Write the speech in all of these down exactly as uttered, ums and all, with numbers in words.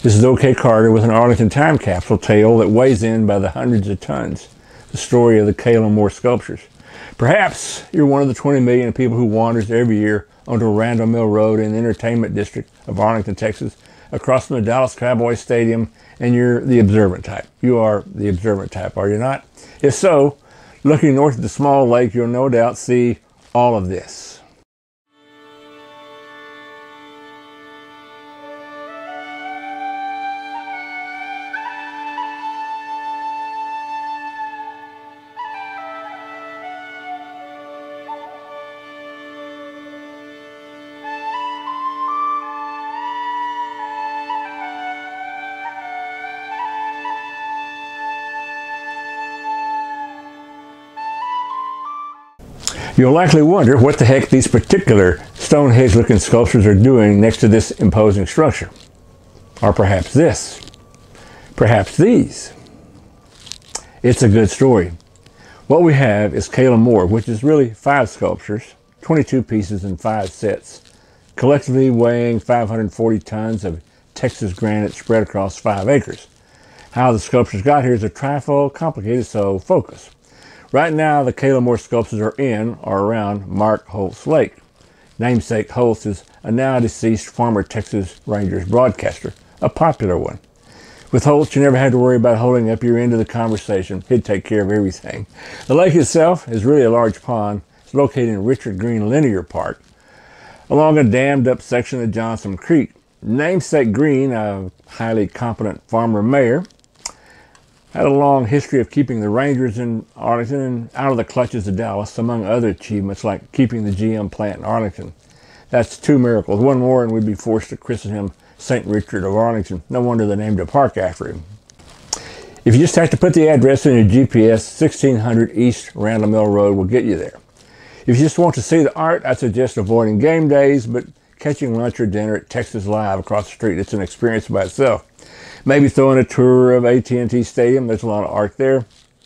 This is O K Carter with an Arlington time capsule tale that weighs in by the hundreds of tons. The story of the Kayla Moore sculptures. Perhaps you're one of the twenty million people who wanders every year onto Randall Mill Road in the entertainment district of Arlington, Texas, across from the Dallas Cowboys Stadium, and you're the observant type. You are the observant type, are you not? If so, looking north at the small lake, you'll no doubt see all of this. You'll likely wonder what the heck these particular Stonehenge-looking sculptures are doing next to this imposing structure. Or perhaps this. Perhaps these. It's a good story. What we have is Kayla Moore, which is really five sculptures, twenty-two pieces in five sets, collectively weighing five hundred forty tons of Texas granite spread across five acres. How the sculptures got here is a trifle complicated, so focus. Right now, the Kayla Moore sculptures are in or around Mark Holtz Lake. Namesake Holtz is a now deceased former Texas Rangers broadcaster, a popular one. With Holtz, you never had to worry about holding up your end of the conversation. He'd take care of everything. The lake itself is really a large pond. It's located in Richard Green Linear Park, along a dammed up section of Johnson Creek. Namesake Green, a highly competent former mayor, had a long history of keeping the Rangers in Arlington out of the clutches of Dallas, among other achievements like keeping the G M plant in Arlington. That's two miracles. One more and we'd be forced to christen him Saint Richard of Arlington. No wonder they named a park after him. If you just have to put the address in your G P S, sixteen hundred East Randall Mill Road will get you there. If you just want to see the art, I suggest avoiding game days, but catching lunch or dinner at Texas Live across the street. It's an experience by itself. Maybe throwing a tour of A T and T Stadium, there's a lot of art there,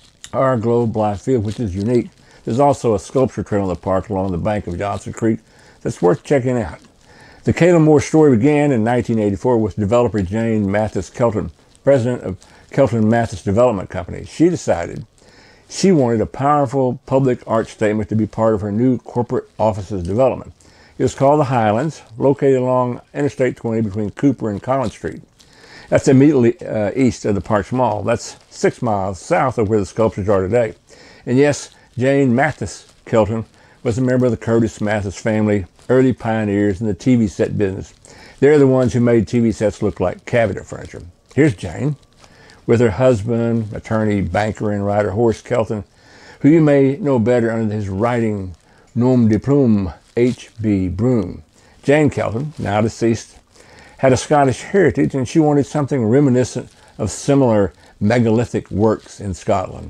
or Globe Life Field, which is unique. There's also a sculpture trail in the park along the bank of Johnson Creek that's worth checking out. The Kayla Moore story began in nineteen eighty-four with developer Jane Mathis Kelton, president of Kelton Mathis Development Company. She decided she wanted a powerful public art statement to be part of her new corporate offices development. It was called the Highlands, located along Interstate twenty between Cooper and Collins Street. That's immediately uh, east of the Parks Mall. That's six miles south of where the sculptures are today. And yes, Jane Mathis Kelton was a member of the Curtis Mathis family, early pioneers in the T V set business. They're the ones who made T V sets look like cabinet furniture. Here's Jane with her husband, attorney, banker, and writer Horace Kelton, who you may know better under his writing nom de plume, H B Broom. Jane Kelton, now deceased, had a Scottish heritage, and she wanted something reminiscent of similar megalithic works in Scotland.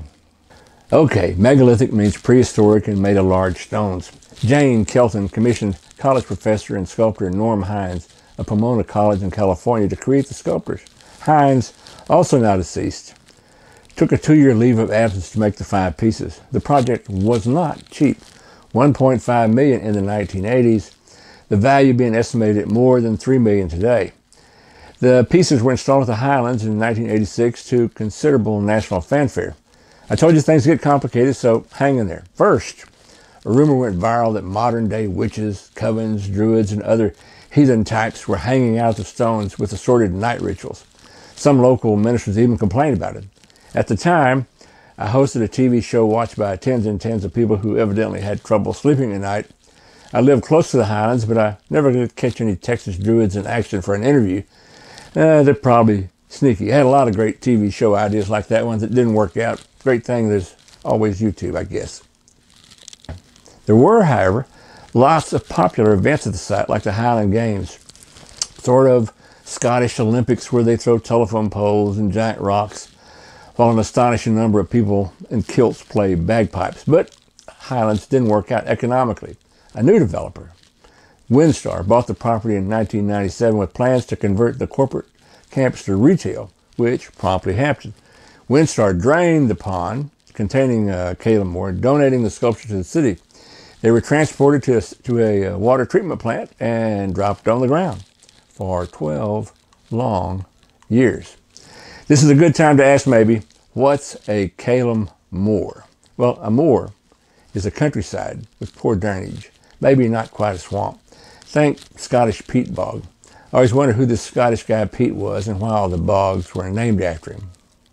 Okay, megalithic means prehistoric and made of large stones. Jane Kelton commissioned college professor and sculptor Norm Hines of Pomona College in California to create the sculptures. Hines, also now deceased, took a two-year leave of absence to make the five pieces. The project was not cheap, one point five million dollars in the nineteen eighties, the value being estimated at more than three million dollars today. The pieces were installed at the Highlands in nineteen eighty-six to considerable national fanfare. I told you things get complicated, so hang in there. First, a rumor went viral that modern-day witches, covens, druids, and other heathen types were hanging out the stones with assorted night rituals. Some local ministers even complained about it. At the time, I hosted a T V show watched by tens and tens of people who evidently had trouble sleeping at night. I lived close to the Highlands, but I never could catch any Texas druids in action for an interview. Uh, they're probably sneaky. I had a lot of great T V show ideas like that one that didn't work out. Great thing, there's always YouTube, I guess. There were, however, lots of popular events at the site, like the Highland Games, sort of Scottish Olympics where they throw telephone poles and giant rocks, while an astonishing number of people in kilts play bagpipes. But Highlands didn't work out economically. A new developer, Windstar, bought the property in nineteen ninety-seven with plans to convert the corporate campus to retail, which promptly happened. Windstar drained the pond containing uh, Kayla Moore, donating the sculpture to the city. They were transported to a, to a uh, water treatment plant and dropped on the ground for twelve long years. This is a good time to ask maybe, what's a Calam moor? Well, a moor is a countryside with poor drainage, maybe not quite a swamp. Think Scottish peat bog. I always wondered who this Scottish guy Pete was and why all the bogs were named after him.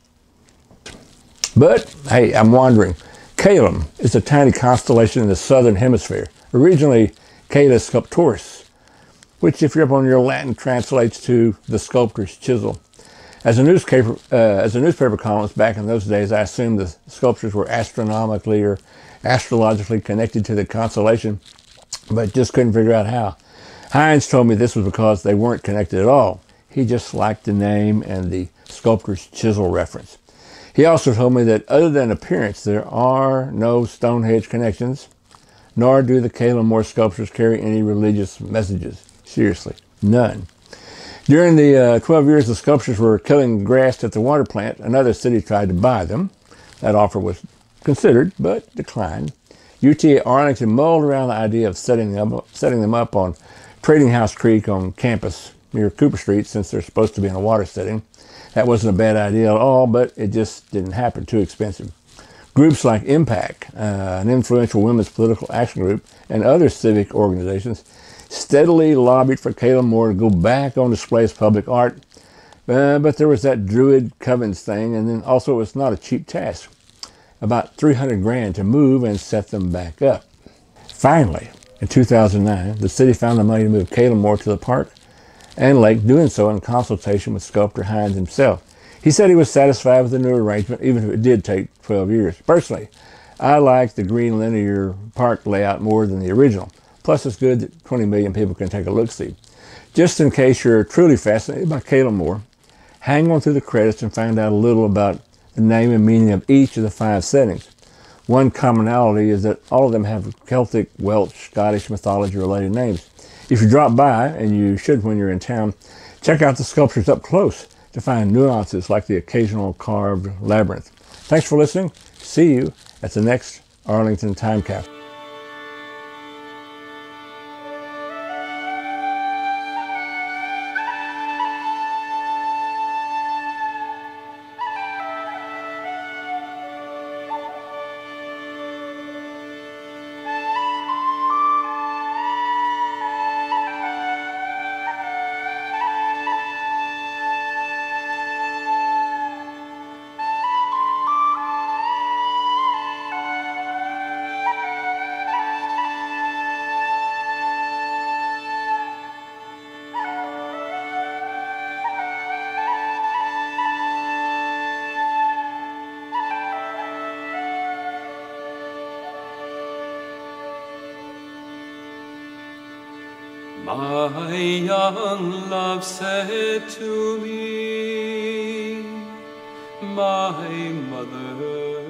But, hey, I'm wandering. Calam is a tiny constellation in the southern hemisphere, originally Caelus Sculptoris, which, if you're up on your Latin, translates to the sculptor's chisel. As a newspaper, uh, as a newspaper columnist back in those days, I assumed the sculptures were astronomically or astrologically connected to the constellation, but just couldn't figure out how. Hines told me this was because they weren't connected at all. He just liked the name and the sculptor's chisel reference. He also told me that other than appearance, there are no Stonehenge connections, nor do the Calam moor sculptures carry any religious messages. Seriously, none. During the uh, twelve years the sculptures were killing grass at the water plant, another city tried to buy them. That offer was considered, but declined. U T A Arlington mulled around the idea of setting them up, setting them up on Trading House Creek on campus near Cooper Street, since they're supposed to be in a water setting. That wasn't a bad idea at all, but it just didn't happen, too expensive. Groups like Impact, uh, an influential women's political action group, and other civic organizations steadily lobbied for Calam moor to go back on display as public art, uh, but there was that Druid Covens thing, and then also it was not a cheap task. About three hundred grand to move and set them back up. Finally, in two thousand nine, the city found the money to move Calam moor to the park and lake, doing so in consultation with sculptor Hines himself. He said he was satisfied with the new arrangement, even if it did take twelve years. Personally, I like the green linear park layout more than the original. Plus, it's good that twenty million people can take a look-see. Just in case you're truly fascinated by Calam moor, hang on through the credits and find out a little about the name and meaning of each of the five settings. One commonality is that all of them have Celtic, Welsh, Scottish mythology-related names. If you drop by, and you should when you're in town, check out the sculptures up close to find nuances like the occasional carved labyrinth. Thanks for listening. See you at the next Arlington Time Capsule. My young love said to me, my mother,